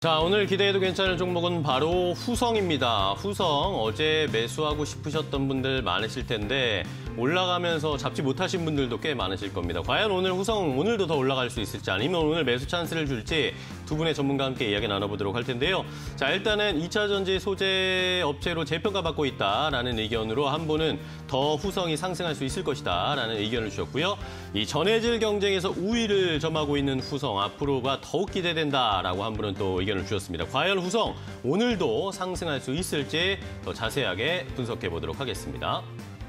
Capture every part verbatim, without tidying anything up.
자, 오늘 기대해도 괜찮은 종목은 바로 후성입니다. 후성, 어제 매수하고 싶으셨던 분들 많으실 텐데 올라가면서 잡지 못하신 분들도 꽤 많으실 겁니다. 과연 오늘 후성 오늘도 더 올라갈 수 있을지 아니면 오늘 매수 찬스를 줄지 두 분의 전문가와 함께 이야기 나눠보도록 할 텐데요. 자, 일단은 이 차 전지 소재 업체로 재평가받고 있다라는 의견으로 한 분은 더 후성이 상승할 수 있을 것이다라는 의견을 주셨고요. 이 전해질 경쟁에서 우위를 점하고 있는 후성, 앞으로가 더욱 기대된다라고 한 분은 또 의견을 주셨습니다. 과연 후성 오늘도 상승할 수 있을지 더 자세하게 분석해 보도록 하겠습니다.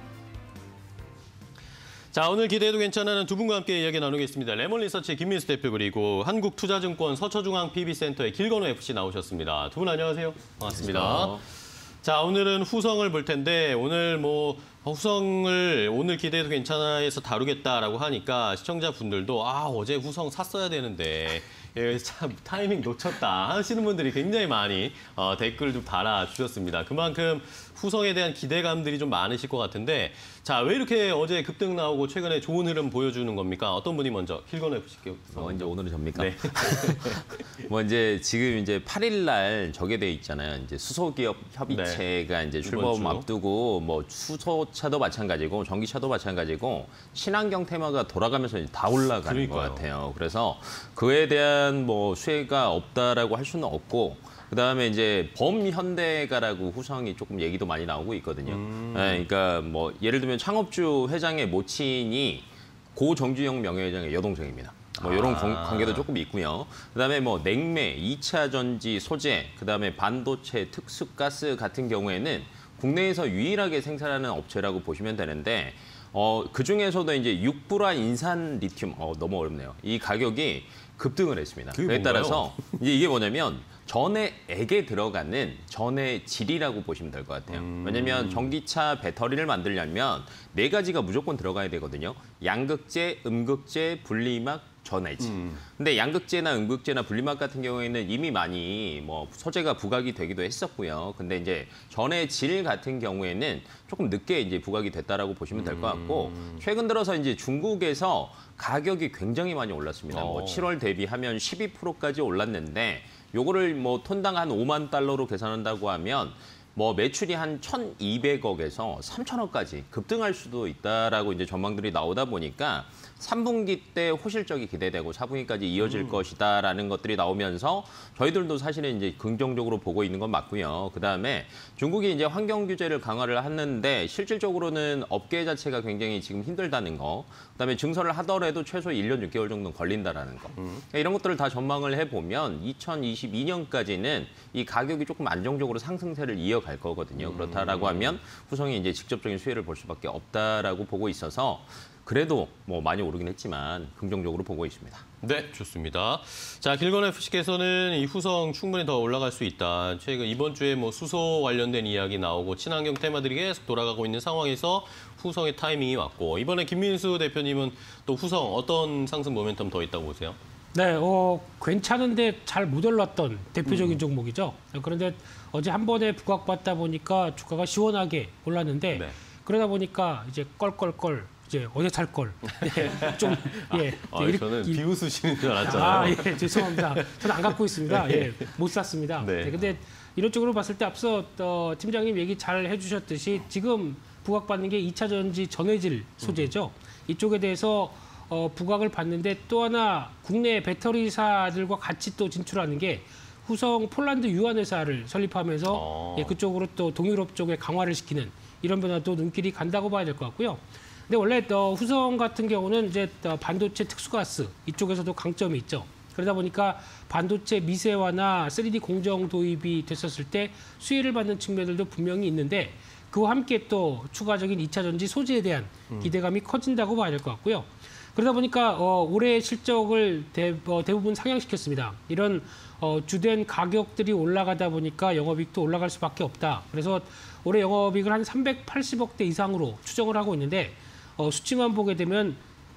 자, 오늘 기대해도 괜찮은 두 분과 함께 이야기 나누겠습니다. 레몬리서치 김민수 대표 그리고 한국투자증권 서초중앙 피비센터의 길건우 에프씨 나오셨습니다. 두 분 안녕하세요. 반갑습니다. 반갑습니다. 자, 오늘은 후성을 볼 텐데 오늘 뭐 후성을 오늘 기대해도 괜찮아에서 다루겠다라고 하니까 시청자분들도 아, 어제 후성 샀어야 되는데 예, 참 타이밍 놓쳤다 하시는 분들이 굉장히 많이 어, 댓글도 달아주셨습니다. 그만큼 후성에 대한 기대감들이 좀 많으실 것 같은데 자, 왜 이렇게 어제 급등 나오고 최근에 좋은 흐름 보여주는 겁니까? 어떤 분이 먼저 길건우 에프씨께 어, 이제 오늘은 접니까? 네. 뭐 이제 지금 이제 팔 일 날 저게 돼 있잖아요. 이제 수소기업 협의체가 네. 이제 출범 앞두고 뭐 수소차도 마찬가지고 전기차도 마찬가지고 친환경 테마가 돌아가면서 이제 다 올라가는 그러니까요. 것 같아요. 그래서 그에 대한 뭐 수혜가 없다라고 할 수는 없고. 그다음에 이제 범현대가라고 후성이 조금 얘기도 많이 나오고 있거든요. 음. 네, 그러니까 뭐 예를 들면 창업주 회장의 모친이 고 정주영 명예회장의 여동생입니다. 뭐 이런 아. 관계도 조금 있고요. 그다음에 뭐 냉매, 이 차 전지 소재, 그다음에 반도체, 특수가스 같은 경우에는 국내에서 유일하게 생산하는 업체라고 보시면 되는데 어, 그중에서도 이제 육불화 인산 리튬, 어, 너무 어렵네요. 이 가격이 급등을 했습니다. 그에 뭔가요? 따라서 이제 이게 뭐냐면 전해액에 들어가는 전해 질이라고 보시면 될 것 같아요. 음. 왜냐하면 전기차 배터리를 만들려면 네 가지가 무조건 들어가야 되거든요. 양극재, 음극재, 분리막, 전해질. 음. 근데 양극재나 음극재나 분리막 같은 경우에는 이미 많이 뭐 소재가 부각이 되기도 했었고요. 근데 이제 전해질 같은 경우에는 조금 늦게 이제 부각이 됐다라고 보시면 될 것 같고 음. 최근 들어서 이제 중국에서 가격이 굉장히 많이 올랐습니다. 어. 뭐 칠월 대비하면 십이 퍼센트까지 올랐는데 요거를 뭐 톤당 한 오만 달러로 계산한다고 하면 뭐 매출이 한 천이백억에서 삼천억까지 급등할 수도 있다라고 이제 전망들이 나오다 보니까 삼 분기 때 호실적이 기대되고 사 분기까지 이어질 음. 것이다라는 것들이 나오면서 저희들도 사실은 이제 긍정적으로 보고 있는 건 맞고요. 그다음에 중국이 이제 환경 규제를 강화를 하는데 실질적으로는 업계 자체가 굉장히 지금 힘들다는 거. 그다음에 증설을 하더라도 최소 일 년 육 개월 정도는 걸린다라는 거. 음. 그러니까 이런 것들을 다 전망을 해보면 이천이십이 년까지는 이 가격이 조금 안정적으로 상승세를 이어갈 거거든요. 음. 그렇다라고 하면 후성이 이제 직접적인 수혜를 볼 수밖에 없다라고 보고 있어서 그래도 뭐 많이 오르긴 했지만 긍정적으로 보고 있습니다. 네, 좋습니다. 자, 길건우 에프씨께서는 이 후성 충분히 더 올라갈 수 있다. 최근 이번 주에 뭐 수소 관련된 이야기 나오고 친환경 테마들이 계속 돌아가고 있는 상황에서 후성의 타이밍이 왔고 이번에 김민수 대표님은 또 후성 어떤 상승 모멘텀 더 있다고 보세요? 네, 어, 괜찮은데 잘 못 올랐던 대표적인 음. 종목이죠. 그런데 어제 한 번에 부각받다 보니까 주가가 시원하게 올랐는데 네. 그러다 보니까 이제 껄껄껄 이제 어제 살 걸. 네, 좀 예. 아, 이렇게, 저는 비웃으시는 줄 알았잖아요. 아, 예, 죄송합니다. 저는 안 갖고 있습니다. 네. 예, 못 샀습니다. 네. 네, 근데 이런 쪽으로 봤을 때 앞서 어, 팀장님 얘기 잘 해주셨듯이 지금 부각받는 게 이 차 전지 전해질 소재죠. 음. 이쪽에 대해서 어, 부각을 받는데 또 하나 국내 배터리사들과 같이 또 진출하는 게 후성 폴란드 유한 회사를 설립하면서 어. 예, 그쪽으로 또 동유럽 쪽에 강화를 시키는 이런 변화도 눈길이 간다고 봐야 될 것 같고요. 근데 원래 어, 후성 같은 경우는 이제 어, 반도체 특수가스 이쪽에서도 강점이 있죠. 그러다 보니까 반도체 미세화나 쓰리디 공정 도입이 됐었을 때 수혜를 받는 측면들도 분명히 있는데 그와 함께 또 추가적인 이 차 전지 소재에 대한 기대감이 음. 커진다고 봐야 될 것 같고요. 그러다 보니까 어, 올해 실적을 대, 어, 대부분 상향시켰습니다. 이런 어, 주된 가격들이 올라가다 보니까 영업이익도 올라갈 수밖에 없다. 그래서 올해 영업이익을 한 삼백팔십억대 이상으로 추정을 하고 있는데 어, 수치만 보게 되면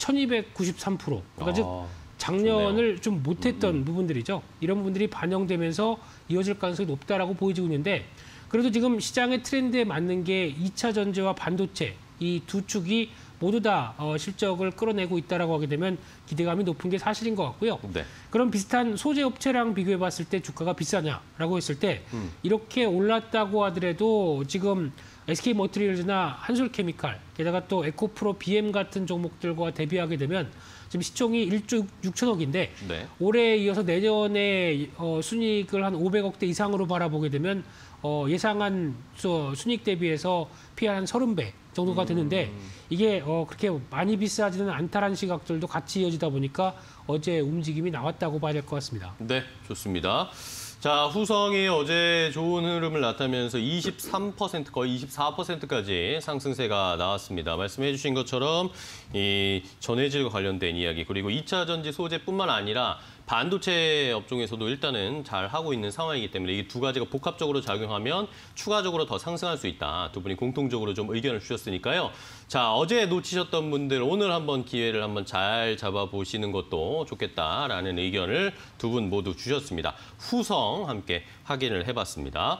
천이백구십삼 퍼센트. 그러니까 아, 즉 작년을 좋네요. 좀 못했던 음, 음. 부분들이죠. 이런 부분들이 반영되면서 이어질 가능성이 높다라고 보여지고 있는데 그래도 지금 시장의 트렌드에 맞는 게 이 차 전지와 반도체 이 두 축이 모두 다 어, 실적을 끌어내고 있다라고 하게 되면 기대감이 높은 게 사실인 것 같고요. 네. 그럼 비슷한 소재 업체랑 비교해 봤을 때 주가가 비싸냐라고 했을 때 음. 이렇게 올랐다고 하더라도 지금 에스케이머티리얼즈나 한솔케미칼, 게다가 또 에코프로, 비엠 같은 종목들과 대비하게 되면 지금 시총이 일조 육천억인데 네. 올해에 이어서 내년에 어, 순이익을 한 오백억대 이상으로 바라보게 되면 어, 예상한 수, 순이익 대비해서 피 한 서른 배 정도가 되는데 이게 어, 그렇게 많이 비싸지는 않다라는 시각들도 같이 이어지다 보니까 어제 움직임이 나왔다고 봐야 될 것 같습니다. 네, 좋습니다. 자, 후성이 어제 좋은 흐름을 나타내면서 이십삼 퍼센트, 거의 이십사 퍼센트까지 상승세가 나왔습니다. 말씀해 주신 것처럼 이 전해질과 관련된 이야기, 그리고 이 차 전지 소재뿐만 아니라 반도체 업종에서도 일단은 잘 하고 있는 상황이기 때문에 이 두 가지가 복합적으로 작용하면 추가적으로 더 상승할 수 있다. 두 분이 공통적으로 좀 의견을 주셨으니까요. 자, 어제 놓치셨던 분들 오늘 한번 기회를 한번 잘 잡아보시는 것도 좋겠다라는 의견을 두 분 모두 주셨습니다. 후성 함께 확인을 해봤습니다.